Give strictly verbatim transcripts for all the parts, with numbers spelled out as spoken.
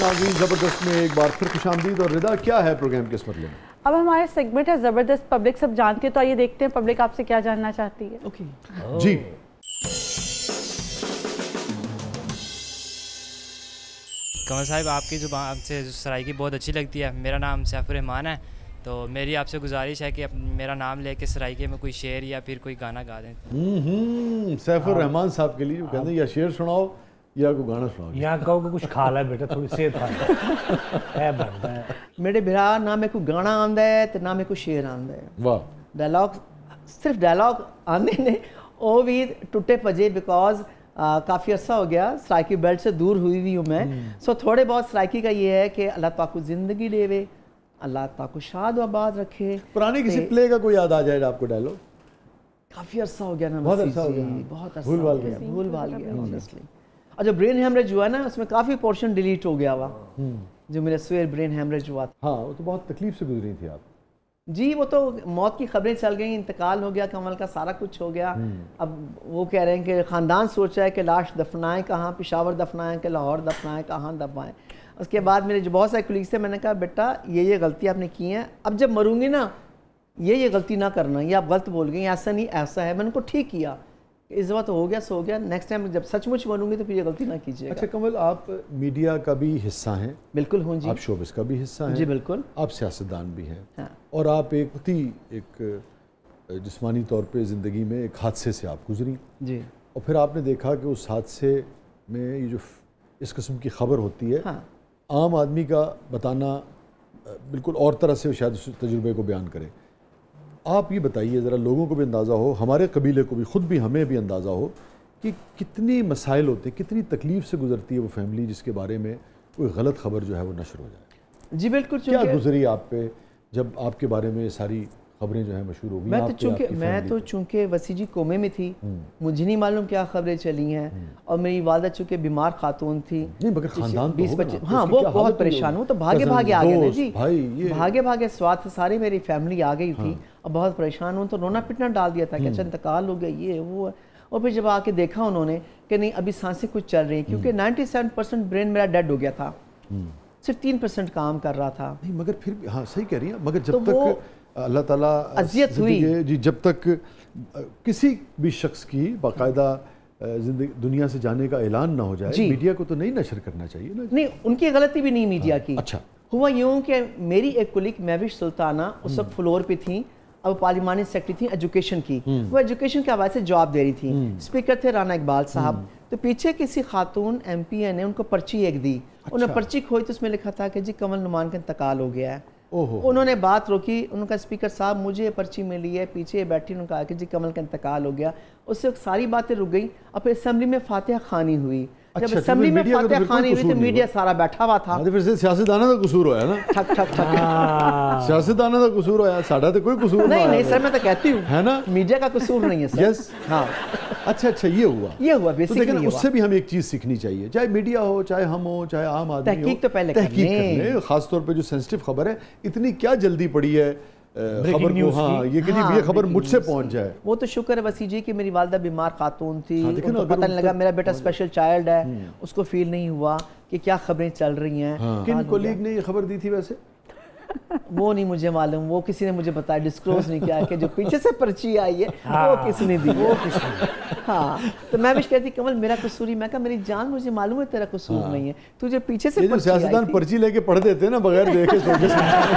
नाज़रीन, ज़बरदस्त में एक बार फिर खुशामदीद। और रिदा, क्या है प्रोग्राम के इस मतलब में? अब हमारे सेगमेंट है ज़बरदस्त पब्लिक सब जानती है, तो आइए देखते हैं पब्लिक आपसे क्या जानना चाहती है। ओके जी, कमल साहब, आपकी ज़ुबान आपसे सराइकी बहुत अच्छी लगती है। मेरा नाम सैफुर रहमान है, तो मेरी आपसे गुजारिश है कि मेरा नाम लेके सराइके में कोई शेर या फिर कोई गाना गा दें। हम्म सैफुर रहमान साहब के लिए कहते हैं या शेर सुनाओ या कोई गाना सुनाओ। यहाँ कहो कि कुछ खा ला बेटा, थोड़ी सेहत है बनता है। मेरे बिरा ना में कोई गाना आंदा है तो ना में कोई शेर आंदा है। वाह, डायलॉग सिर्फ डायलॉग आने ने वो भी टूटे पजे, बिकॉज काफ़ी अर्सा हो गया सराइकी बेल्ट से दूर हुई हुई हूँ मैं। सो थोड़े बहुत सराइकी का ये है कि अल्लाह पाक को ज़िंदगी देवे, अल्लाह पाक को शाद आबाद रखे। पुराने किसी प्ले का कोई याद आ जाए आपको डायलॉग? काफ़ी अर्सा हो गया ना, बहुत अर्सा हो गया, बहुत अर्सा भूल भाल हो गया, गया। भूल भाल गया ऑनेस्टली। और जो ब्रेन हेमरेज हुआ ना, उसमें काफ़ी पोर्शन डिलीट हो गया हुआ, जो मेरे सवेर ब्रेन हेमरेज हुआ था। हाँ, वो तो बहुत तकलीफ से गुजरी थी आप। जी, वो तो मौत की खबरें चल गई, इंतकाल हो गया कमल का, सारा कुछ हो गया। अब वो कह रहे हैं कि ख़ानदान सोच रहा है कि लाश दफनाएं कहाँ, पेशावर दफनाएं कि लाहौर दफनाएं, कहाँ दफनाएं। उसके बाद मेरे जो बहुत सारे कुलीग थे, मैंने कहा बेटा ये ये गलती आपने की है, अब जब मरूंगी ना ये ये गलती ना करना, ये आप गलत बोल गई, ऐसा नहीं ऐसा है। मैंने उनको ठीक किया, इस बार तो हो गया सो हो गया, नेक्स्ट टाइम जब सचमुच बनूंगी तो फिर ये गलती ना कीजिएगा। अच्छा कमल, आप मीडिया का भी हिस्सा हैं? बिल्कुल हूँ जी। आप शोबिस का भी हिस्सा हैं? जी बिल्कुल। आप सियासतदान भी हैं। हाँ। और आप एक बहुत ही एक जिस्मानी तौर पे ज़िंदगी में एक हादसे से आप गुजरी जी। और फिर आपने देखा कि उस हादसे में ये जो इस किस्म की खबर होती है, हाँ। आम आदमी का बताना बिल्कुल और तरह से शायद उस तजुर्बे को बयान करे। आप ये बताइए ज़रा, लोगों को भी अंदाज़ा हो, हमारे कबीले को भी, ख़ुद भी हमें भी अंदाज़ा हो कि कितनी मसाइल होते हैं, कितनी तकलीफ़ से गुजरती है वो फैमिली जिसके बारे में कोई गलत खबर जो है वो नशर हो जाए। जी बिल्कुल। क्या गुजरी आप पे जब आपके बारे में सारी खबरें जो है मशहूर हो गई? मैं तो चूँकि मैं तो चूँकि वसी जी कोमे में थी, मुझे नहीं मालूम क्या खबरें चली हैं। और मेरी वालदा चूँकि बीमार खातून थी, नहीं मगर खानदान बीस पच्चीस, हाँ वो बहुत परेशान हूँ, तो भागे भागे आ गए जी भाई, भागे भागे स्वाद सारी मेरी फैमिली आ गई थी और बहुत परेशान हूँ, तो रोना पिटना डाल दिया था कि अच्छा इंतकाल हो गया, ये वो है। और फिर जब आके देखा उन्होंने कि नहीं अभी सांसें कुछ चल रही हैं, क्योंकि नाइन्टी सेवन परसेंट ब्रेन मेरा डेड हो गया था, सिर्फ तीन परसेंट काम कर रहा था। नहीं मगर फिर हाँ सही कह रही है, मगर जब तक अल्लाह ताला अज़ियत हुई जी, जब तक किसी भी शख्स की बाकायदा जिंदगी दुनिया से जाने का ऐलान ना हो जाए, मीडिया को तो नहीं नशर करना चाहिए ना। नहीं, उनकी गलती भी नहीं मीडिया की। अच्छा हुआ यूँ कि मेरी एक कुलीग महविश सुल्ताना उस वक्त फ्लोर पे थी, अब पार्लिमानी सेक्रेटरी थी एजुकेशन की, वो एजुकेशन के हवाले से जवाब दे रही थी। स्पीकर थे राना इकबाल साहब, तो पीछे किसी खातून एम पी ए ने उनको पर्ची एक दी। उन्होंने पर्ची खोई तो उसमें लिखा था कि जी कमल नुमान का इंतकाल हो गया है। उन्होंने बात रोकी, उनका स्पीकर साहब मुझे पर्ची मिली है, पीछे बैठी, उन्होंने कहा कि जी कमल का इंतकाल हो गया। उससे सारी बातें रुक गई। अब फिर असेंबली में फातिहा खानी हुई, जब असेंबली में फातिहा खानी हुई तो मीडिया सारा बैठा हुआ था। फिर से सियासतदाना का कसूर होया ना, ठक ठक ठक सियासतदाना का कसूर होया, साडा तो कोई कसूर नहीं। नहीं सर, मैं तो कहती हूँ है ना, मीडिया का कसूर नहीं है सर। यस हाँ, अच्छा अच्छा ये हुआ ये हुआ बेसिकली। तो लेकिन उससे भी हमें एक चीज़ सीखनी चाहिए, चाहे मीडिया हो, चाहे हम हो, चाहे आम आदमी हो, तहकीक तो पहले तहकीक करने, खासतौर पे जो सेंसिटिव खबर है, इतनी क्या जल्दी पड़ी है खबर को, हाँ ये कि हाँ, ये खबर मुझसे पहुंच जाए। वो तो शुक्र है वसी जी कि मेरी वालदा बीमार खातून थी, हाँ, उनको पता नहीं लगा मेरा बेटा स्पेशल चाइल्ड है, उसको फील नहीं हुआ कि क्या खबरें चल रही हैं। हाँ। किन कोलीग ने ये खबर दी थी वैसे? वो नहीं मुझे मालूम, वो किसी ने मुझे बताया, डिस्क्लोज नहीं किया कि जो पीछे से पर्ची आई है हाँ, वो किसने दी, वो किसने। हाँ तो मैं भी कहती कमल मेरा कसूर ही, मैं कहा मेरी जान मुझे मालूम है तेरा कसूर हाँ। नहीं है, तुझे पीछे से पर्ची सियासतदान पर्ची लेके पढ़ देते हैं ना बगैर देखे सोचे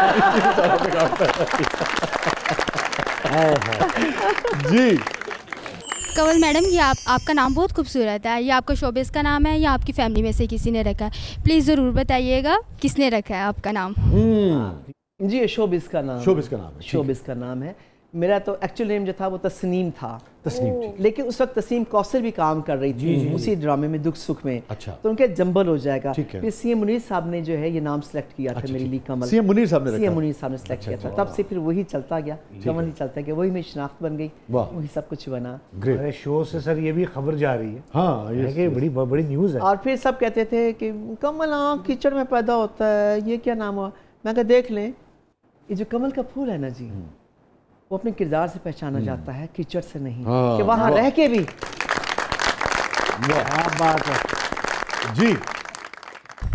जी। कमल मैडम, ये आप आपका नाम बहुत खूबसूरत है, ये आपका शोबिस का नाम है या आपकी फैमिली में से किसी ने रखा है? प्लीज़ ज़रूर बताइएगा किसने रखा है आपका नाम। जी ये शोबिस का नाम, शोबिस का नाम है, शोबिस का नाम है। मेरा तो एक्चुअल नेम जो था वो तस्नीम था, तस्नीम, लेकिन उस वक्त तस्नीम कौसर भी काम कर रही थी उसी ड्रामे में दुख सुख में। अच्छा। तो उनके जंबल हो जाएगा। फिर सीएम मुनीर साहब ने जो है ये नाम सेलेक्ट किया था मेरे लिए, कमल। सीएम मुनीर साहब ने सीएम मुनीर साहब ने सेलेक्ट किया था, तब से फिर वही चलता गया, कमल ही चलता गया, वही मेरी शनाख्त बन गई, वही सब कुछ बना। अरे शो से सर ये भी खबर जा रही है, हाँ ये बड़ी बड़ी न्यूज़ है। और फिर सब कहते थे कि कमल हाँ कीचड़ में पैदा होता है, ये क्या नाम हुआ। मैं कहा देख लें, ये जो कमल का फूल है ना जी, वो अपने किरदार से पहचाना जाता है, कीचड़ से नहीं। हाँ, कि वहां रह के भी क्या बात है जी।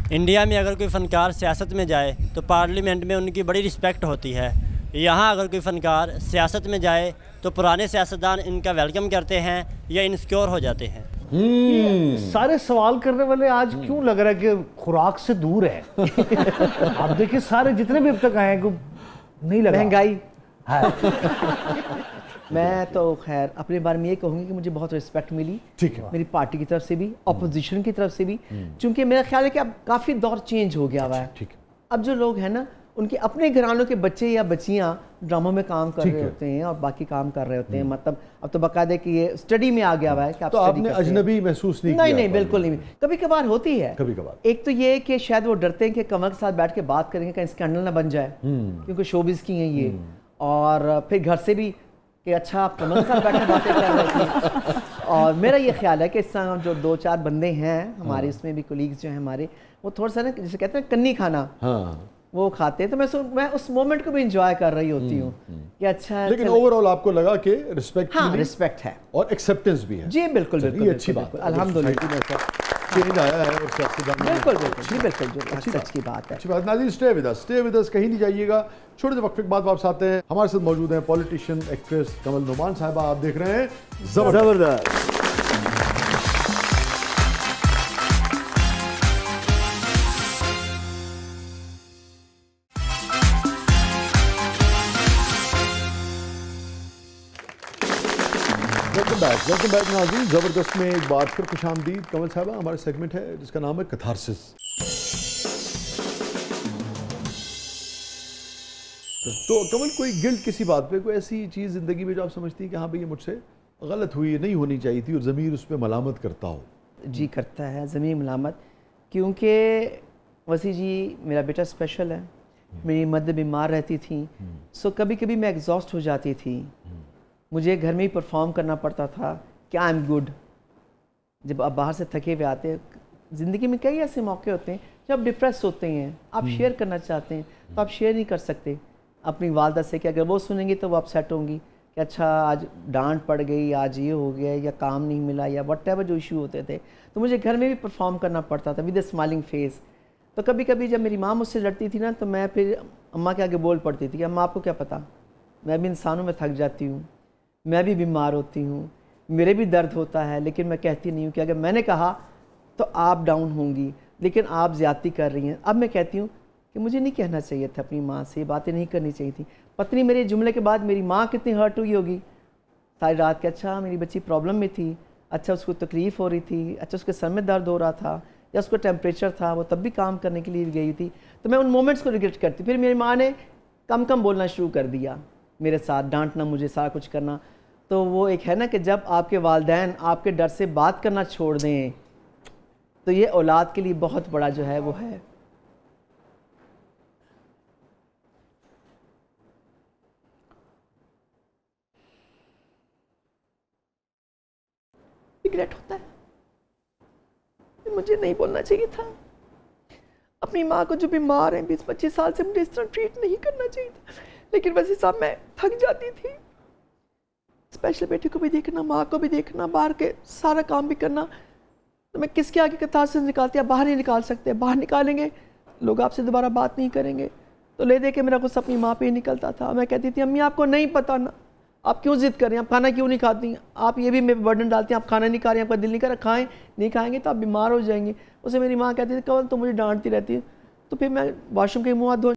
इंडिया में अगर कोई फ़नकार सियासत में जाए तो पार्लियामेंट में उनकी बड़ी रिस्पेक्ट होती है। यहाँ अगर कोई फ़नकार सियासत में जाए तो पुराने सियासतदान इनका वेलकम करते हैं या इनसिक्योर हो जाते हैं। सारे सवाल करने वाले आज क्यों लग रहा है कि खुराक से दूर है? आप देखिए सारे जितने भी अब तक आए हैं को नहीं लगा महंगाई है। मैं तो खैर अपने बारे में ये कहूँगी कि मुझे बहुत रिस्पेक्ट मिली, ठीक है, मेरी पार्टी की तरफ से भी, अपोजिशन की तरफ से भी, क्योंकि मेरा ख्याल है कि अब काफ़ी दौर चेंज हो गया हुआ है। ठीक है। अब जो लोग हैं ना उनके अपने घरानों के बच्चे या बच्चियां ड्रामों में काम कर रहे होते हैं और बाकी काम कर रहे होते हैं। मतलब अब तो बाकायदे कि ये स्टडी में आ गया हुआ है कि आप तो आपने अजनबी महसूस नहीं नहीं किया? नहीं बिल्कुल नहीं। कभी कभार होती है, कभी कभार। एक तो ये कि शायद वो डरते हैं कि कमर के साथ बैठ के बात करेंगे कहीं स्कैंडल ना बन जाए, क्योंकि शोबिस की हैं ये, और फिर घर से भी कि अच्छा आप कमर के साथ बैठ के बातें कर रहे हैं। और मेरा ये ख्याल है कि इस तरह जो दो चार बंदे हैं हमारे, इसमें भी कोलीग्स जो हैं हमारे, वो थोड़ा सा ना जैसे कहते हैं कन्नी खाना, हाँ वो खाते हैं। तो मैं मैं उस मोमेंट को भी एंजॉय कर रही होती हूँ कि अच्छा। लेकिन ओवरऑल आपको लगा कि रिस्पेक्ट, हाँ रिस्पेक्ट है और एक्सेप्टेंस भी है। जी बिल्कुल बिल्कुल, अच्छी बात है। अल्हम्दुलिल्लाह चेंज आया है और सियासतदान बिल्कुल बिल्कुल जी बिल्कुल जो सच की बात है। अच्छी बात। नाज़रीन stay with us, stay with us, कहीं नहीं जाइएगा। छोटे से वक्फे के बाद वापस आते हैं। हमारे साथ मौजूद हैं पॉलिटिशियन एक्ट्रेस कमल नुमान साहिबा। आप देख रहे हैं जबरदस्त। वेलकम बैक, वेलकम बैक नाज़रीन। ज़बरदस्त में एक बार फिर खुशामदीद। कमल साहबा, हमारा सेगमेंट है जिसका नाम है कैथारसिस। तो कमल, कोई गिल्ट किसी बात पे, कोई ऐसी चीज़ ज़िंदगी में जो आप समझती हैं कि हाँ भाई ये मुझसे गलत हुई, नहीं होनी चाहिए थी, और ज़मीर उस पर मलामत करता हो? जी करता है ज़मीर मलामत, क्योंकि वसी जी मेरा बेटा स्पेशल है, मेरी मदर बीमार रहती थी, सो कभी कभी मैं एग्जॉस्ट हो जाती थी, मुझे घर में ही परफॉर्म करना पड़ता था कि आई एम गुड। जब आप बाहर से थके हुए आते हैं, ज़िंदगी में कई ऐसे मौके होते हैं जब आप डिप्रेस होते हैं, आप शेयर करना चाहते हैं तो आप शेयर नहीं कर सकते अपनी वालदा से, कि अगर वो सुनेंगी तो वो अपसेट होंगी कि अच्छा आज डांट पड़ गई, आज ये हो गया, या काम नहीं मिला, या वट एवर जो इशू होते थे, तो मुझे घर में भी परफॉर्म करना पड़ता था विद ए स्माइलिंग फेस। तो कभी कभी जब मेरी माँ मुझसे लड़ती थी ना, तो मैं फिर अम्मा के आगे बोल पड़ती थी कि अम्मा आपको क्या पता, मैं भी इंसानों में थक जाती हूँ, मैं भी बीमार होती हूँ, मेरे भी दर्द होता है, लेकिन मैं कहती नहीं हूँ कि अगर मैंने कहा तो आप डाउन होंगी, लेकिन आप ज़्यादती कर रही हैं। अब मैं कहती हूँ कि मुझे नहीं कहना चाहिए था अपनी माँ से, ये बातें नहीं करनी चाहिए थी। पत्नी मेरे जुमले के बाद मेरी माँ कितनी हर्ट हुई होगी सारी रात के, अच्छा मेरी बच्ची प्रॉब्लम में थी, अच्छा उसको तकलीफ़ हो रही थी, अच्छा उसके सर में दर्द हो रहा था, या उसको टेम्परेचर था, वो तब भी काम करने के लिए गई थी। तो मैं उन मोमेंट्स को रिग्रेट करती। फिर मेरी माँ ने कम कम बोलना शुरू कर दिया मेरे साथ, डांटना मुझे, सारा कुछ करना। तो वो एक है ना कि जब आपके वालिदैन आपके डर से बात करना छोड़ दें, तो ये औलाद के लिए बहुत बड़ा जो है वो है। रिग्रेट होता है, मुझे नहीं बोलना चाहिए था। अपनी माँ को जो बीमार है बीस पच्चीस साल से, मुझे इस तरह ट्रीट नहीं करना चाहिए था। लेकिन वैसे साहब मैं थक जाती थी, स्पेशल बेटे को भी देखना, माँ को भी देखना, बाहर के सारा काम भी करना। तो मैं किसके आगे कतार से निकालती, आप बाहर नहीं निकाल सकते, बाहर निकालेंगे लोग आपसे दोबारा बात नहीं करेंगे। तो ले दे के मेरा गुस्सा अपनी माँ पे ही निकलता था। मैं कहती थी अम्मी आपको नहीं पता ना, आप क्यों जिद कर रही हैं, आप खाना क्यों नहीं खाती हैं, आप ये भी मेरे बर्डन डालती हैं, आप खाना नहीं खा रही हैं, आपका दिल नहीं कर रहा, खाएं, नहीं खाएंगे तो आप बीमार हो जाएंगे। उसे मेरी माँ कहती थी कवल तो मुझे डांटती रहती है। तो फिर मैं वॉशरूम के मुँह हाथ धो